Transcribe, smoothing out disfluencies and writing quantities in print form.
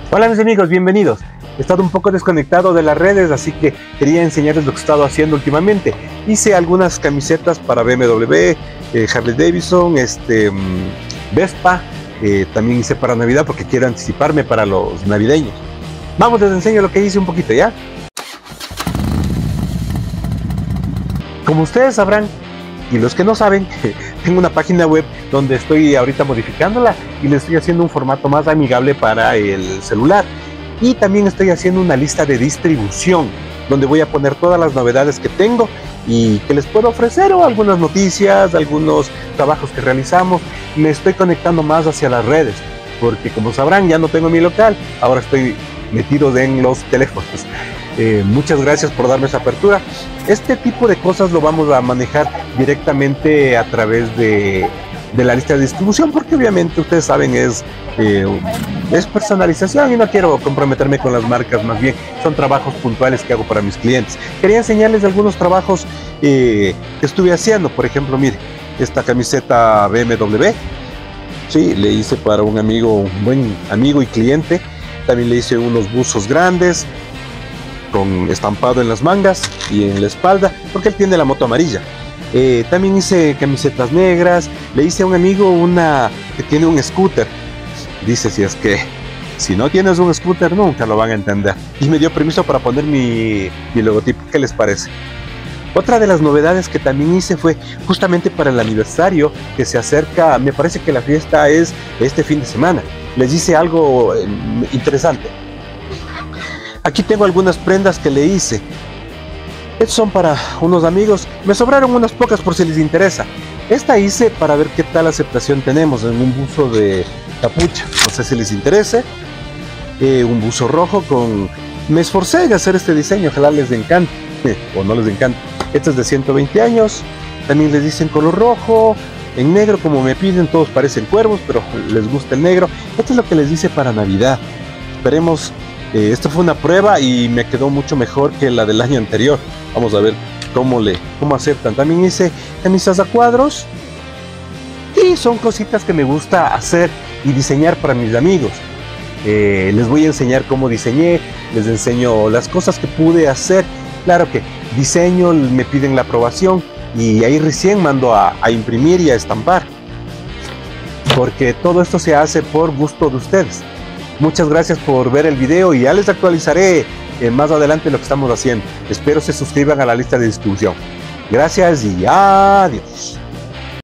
Hola mis amigos, bienvenidos. He estado un poco desconectado de las redes, así que quería enseñarles lo que he estado haciendo últimamente. Hice algunas camisetas para BMW, Harley Davidson, Vespa. También hice para Navidad porque quiero anticiparme para los navideños. Vamos, les enseño lo que hice un poquito, ¿ya? Como ustedes sabrán, y los que no saben, tengo una página web donde estoy ahorita modificándola y le estoy haciendo un formato más amigable para el celular. Y también estoy haciendo una lista de distribución donde voy a poner todas las novedades que tengo y que les puedo ofrecer, o algunas noticias, algunos trabajos que realizamos. Me estoy conectando más hacia las redes porque, como sabrán, ya no tengo mi local, ahora estoy metido en los teléfonos. Muchas gracias por darme esa apertura. Este tipo de cosas lo vamos a manejar directamente a través de la lista de distribución, porque obviamente ustedes saben es personalización y no quiero comprometerme con las marcas, más bien son trabajos puntuales que hago para mis clientes. Quería enseñarles algunos trabajos que estuve haciendo. Por ejemplo, mire, esta camiseta BMW, sí, le hice para un amigo, un buen amigo y cliente. También le hice unos buzos grandes con estampado en las mangas y en la espalda, porque él tiene la moto amarilla. También hice camisetas negras. Le hice a un amigo una que tiene un scooter. Dice, si no tienes un scooter nunca lo van a entender. Y me dio permiso para poner mi logotipo. ¿Qué les parece? Otra de las novedades que también hice fue justamente para el aniversario que se acerca. Me parece que la fiesta es este fin de semana. Les hice algo interesante. Aquí tengo algunas prendas que le hice. Estos son para unos amigos. Me sobraron unas pocas por si les interesa. Esta hice para ver qué tal aceptación tenemos en un buzo de capucha. No sé si les interese. Un buzo rojo con... Me esforcé en hacer este diseño. Ojalá les encante. O no les encante. Este es de 120 años. También les dicen color rojo. En negro, como me piden, todos parecen cuervos, pero les gusta el negro. Esto es lo que les dice para Navidad. Esperemos. Esto fue una prueba y me quedó mucho mejor que la del año anterior. Vamos a ver cómo aceptan. También hice camisas a cuadros. Y son cositas que me gusta hacer y diseñar para mis amigos. Les voy a enseñar cómo diseñé. Les enseño las cosas que pude hacer. Claro que diseño, me piden la aprobación y ahí recién mando a imprimir y a estampar. Porque todo esto se hace por gusto de ustedes. Muchas gracias por ver el video y ya les actualizaré más adelante lo que estamos haciendo. Espero se suscriban a la lista de distribución. Gracias y adiós.